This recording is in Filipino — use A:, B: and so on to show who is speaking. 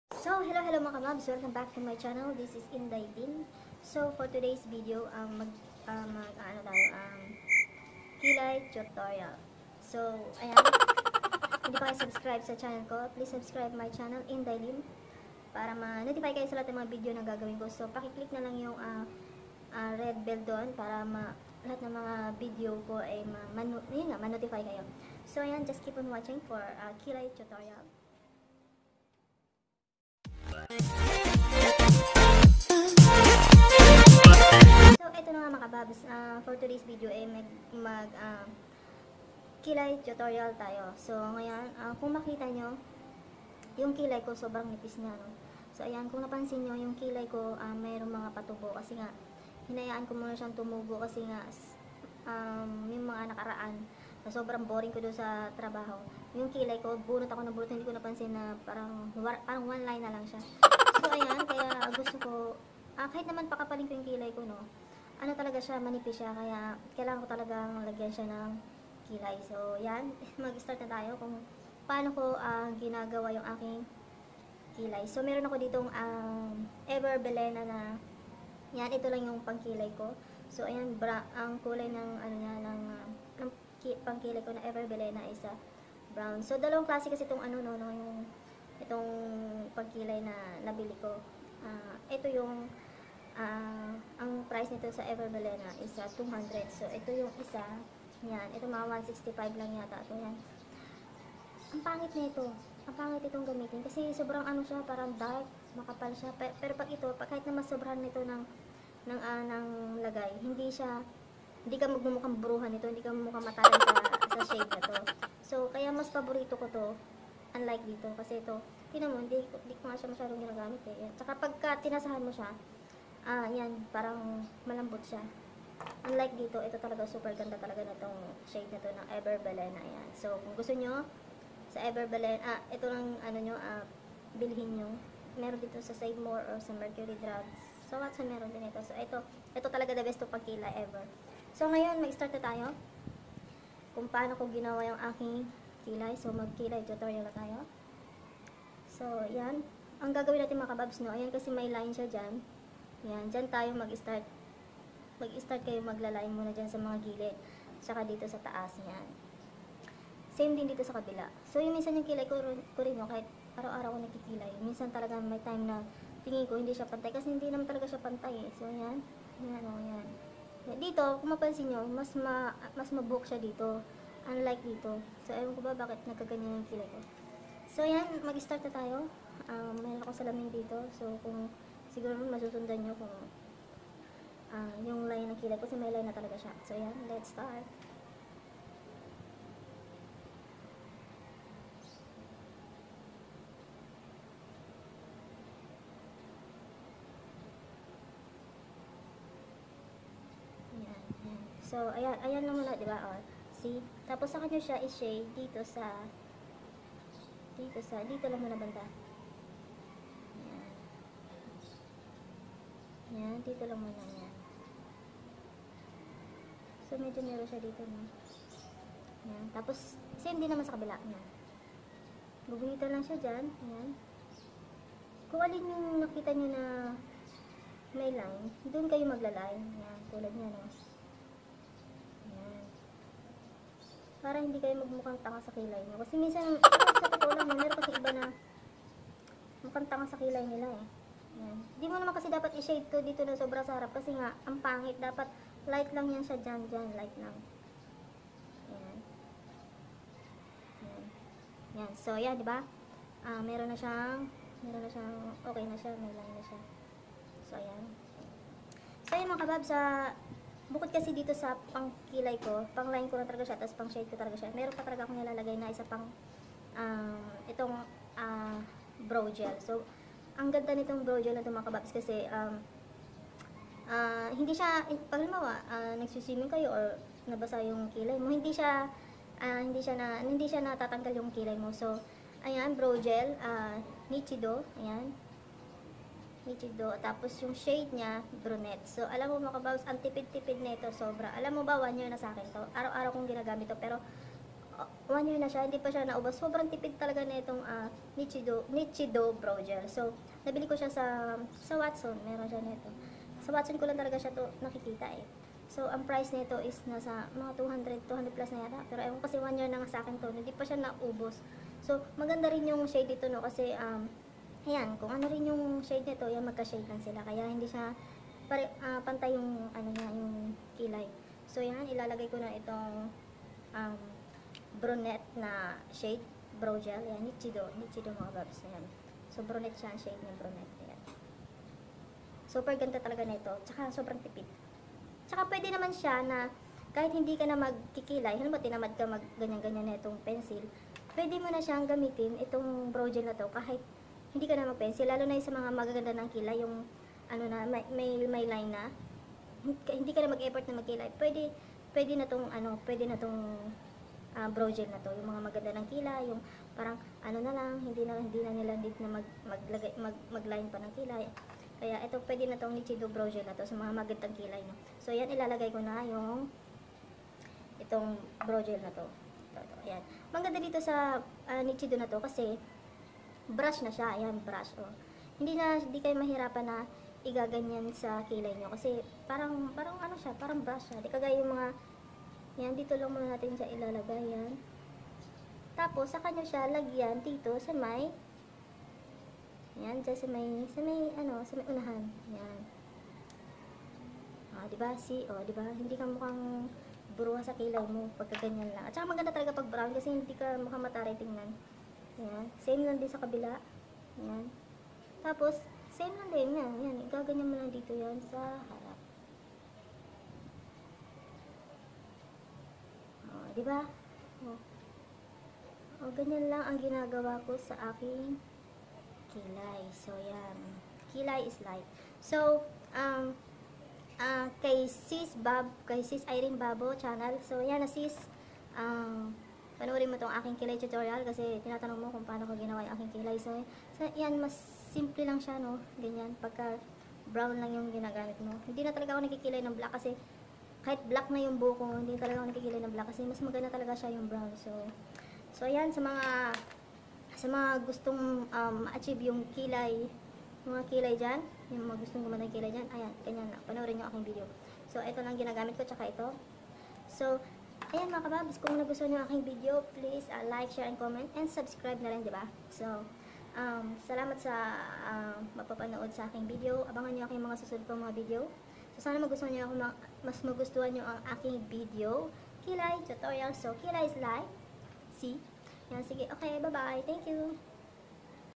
A: So, hello mga kamabs, welcome back to my channel. This is Inday Din. So, for today's video, kilay tutorial. So, ayan, hindi pa kayo subscribe sa channel ko, please subscribe my channel, Inday Din, para ma-notify kayo sa lahat ng mga video na gagawin ko. So, pakiclick na lang yung red bell doon para lahat ng mga video ko ay ma-notify kayo. So, ayan, just keep on watching for kilay tutorial. So, ito na nga mga kababs, for today's video ay kilay tutorial tayo. So, ngayon, kung makita nyo, yung kilay ko sobrang nipis niya, no? So, ayan, kung napansin nyo, yung kilay ko mayroong mga patubo kasi nga, hinayaan ko muna siyang tumubo kasi nga, yung mga nakaraan, sobrang boring ko doon sa trabaho. Yung kilay ko, bunot ako na bunot, hindi ko napansin na parang one line na lang siya. So, ayan, kaya gusto ko, kahit naman pakapaling ko yung kilay ko, no, ano talaga siya, manipis siya, kaya kailangan ko talagang lagyan siya ng kilay. So, yan, mag-start na tayo kung paano ko ginagawa yung aking kilay. So, meron ako ditong Ever Belena na, yan, ito lang yung pangkilay ko. So, ayan, ang kulay ng, ng pangkilay ko na Ever Belena is brown. So, dalawang klase kasi itong itong pagkilay na nabili ko. Ito yung ang price nito sa Ever Belena is 200. So, ito yung isa. Yan. Ito mga 165 lang yata. Ito yan. Ang pangit nito. Ang pangit itong gamitin. Kasi sobrang siya, parang dark. Makapal siya. Pero pag ito, kahit na masobrahan nito ng lagay, hindi ka magmumukhang bruhan nito. Hindi ka magmumukhang mataray sa shade na to. So, kaya mas paborito ko to. Unlike dito. Kasi ito, tinan mo, hindi ko nga siya masyadong ginagamit eh. Tsaka pagka tinasahan mo siya, yan, parang malambot siya. Unlike dito, ito talaga super ganda talaga na itong shade na to ng Ever Belena. Yan. So, kung gusto nyo, sa Ever Belena, ito lang, bilhin nyo. Meron dito sa Save More or sa Mercury Drugs. So, Watson meron din ito. So, ito talaga the best to pagkilay ever. So, ngayon, mag-start na tayo. Kung paano ko ginawa yung aking kilay. So, mag-kilay tutorial na tayo. So, yan. Ang gagawin natin mga kababs, no? Ayan kasi may line siya dyan. Yan. Dyan tayo mag-start. Mag-start kayo magla-line muna dyan sa mga gilid. Saka dito sa taas. Yan. Same din dito sa kabila. So, yung minsan yung kilay ko rin, no? Kahit araw-araw ko nagkikilay. Minsan talaga may time na tingin ko hindi siya pantay. Kasi hindi naman talaga siya pantay eh. So, yan. Yan o, yan. Dito, kung mapansin nyo, mas mabuhok siya dito. Unlike dito. So, ewan ko ba bakit nagkaganyan yung kilay ko. So, yan. Mag-start na tayo. Mayroon ako salamin dito. So, kung siguro masusundan nyo kung yung line ng kilay ko. Kasi may line na talaga siya. So, yan. Let's start. So, ayan lang muna, diba? O, see? Tapos, sa kanya siya i-shade dito lang muna banda. Ayan. Ayan, dito lang muna, ayan. So, medyo meron siya dito, no? Ayan. Tapos, same din naman sa kabila, ayan. Gugunita lang siya dyan, ayan. Kung alin yung nakita nyo na may line, doon kayo magla-line, ayan, tulad niya, no? Para hindi kayo magmukhang tanga sa kilay nyo. Kasi minsan, sa totoo lang, meron kasi iba na mukhang tanga sa kilay nila eh. Yan. Hindi mo naman kasi dapat i-shade to dito na sobra sa harap. Kasi nga, ang pangit. Dapat light lang yan siya dyan. Light lang. Yan. Yan. Yan. So, yan, diba? Meron na siyang, okay na siya. May line na siya. So, ayan. So, yan mga kabab, bukod kasi dito sa pangkilay ko, pang line ko na talaga siya, tapos pang shade ko talaga siya. Meron pa talaga akong nilalagay na isa pang itong brow gel. So, ang ganda nitong brow gel na ito mga kababs kasi hindi siya, pag halimbawa, nagsuswimming kayo or nabasa yung kilay mo, hindi siya natatanggal yung kilay mo. So, ayan, brow gel, Nichido, ayan. Nichido. Tapos yung shade niya, brunette. So, alam mo mga kababs, ang tipid-tipid na ito, sobra. Alam mo ba, 1 year na sa akin to. Araw-araw kong ginagamit to, pero 1 year na siya, hindi pa siya naubos. Sobrang tipid talaga na itong Nichido Brow Gel. So, nabili ko siya sa Watson. Meron siya nito. Sa Watson ko lang talaga siya to nakikita eh. So, ang price nito is nasa mga 200 plus na yata. Pero ewan kasi 1 year na nga sa akin to, hindi pa siya naubos. So, maganda rin yung shade dito, no, kasi, ayan, kung ano rin yung shade nito, yan, magka-shade lang sila. Kaya, hindi siya, pantay yung, ano niya, yung kilay. So, yan, ilalagay ko na itong, brunette na shade, brow gel. Ayan, Nichido mga babs. Ayan. So, brunette siya, ang shade ng brunette. Ayan. Super ganda talaga na ito. Tsaka, sobrang tipid. Tsaka, pwede naman siya na, kahit hindi ka na magkikilay, halimbawa tinamad ka mag ganyan-ganyan na itong pencil, pwede mo na siyang gamitin itong brow gel na to kahit hindi ka na mag-pencil, lalo na yung sa mga magaganda ng kilay, yung ano na, may line na, hindi ka na mag-effort na magkilay, pwede na tong brow gel na to, yung mga maganda ng kilay, yung parang ano na lang, hindi na nila need na mag-line pa ng kilay. Kaya ito, pwede na tong Nichido brow gel na to sa mga magandang kilay, no? So yan, ilalagay ko na yung itong brow gel na to. Ayan. Maganda dito sa Nichido na to kasi brush na siya. Ayan, brush. Oh. Hindi kayo mahirapan na igaganyan sa kilay nyo kasi parang ano siya, parang brush siya. Di kagaya yung mga, yan, dito lang muna natin siya ilalagay. Yan. Tapos, saka nyo siya lagyan dito sa may, yan, dyan sa may unahan. Yan. Diba? Diba? Hindi ka mukhang buruha sa kilay mo pagka ganyan lang. At saka maganda talaga pag brown kasi hindi ka mukhang mataray tingnan. Yan. Same lang din sa kabila. Yan. Tapos, same lang din. Yan. Yan. Igaganyan mo lang dito yan sa harap. Diba? Ganyan lang ang ginagawa ko sa aking kilay. So, yan. Kilay is light. So, kay sis Irene Babo channel. So, yan na sis. Panoorin mo tong aking kilay tutorial kasi tinatanong mo kung paano ko ginawa yung aking kilay. So, yan, mas simple lang siya, no? Ganyan. Pagka brown lang yung ginagamit mo. Hindi na talaga ako nagkikilay ng black kasi kahit black na yung buhok ko, hindi talaga ako nagkikilay ng black kasi mas maganda talaga siya yung brown. So ayan, sa mga gustong ma-achieve yung kilay, mga kilay dyan, yung mga gustong gumanda ng kilay dyan, ayan, ganyan na, panoorin nyo aking video. So, ito lang ginagamit ko, tsaka ito. So, ayan mga kababs, kung nagustuhan nyo aking video, please like, share, and comment, and subscribe na rin, diba? So, salamat sa mapapanood sa aking video. Abangan nyo aking mga susunod pang mga video. So, sana magustuhan nyo mas magustuhan nyo ang aking video, kilay tutorial. So, kilay is life. See? Yan, sige. Okay, bye-bye. Thank you.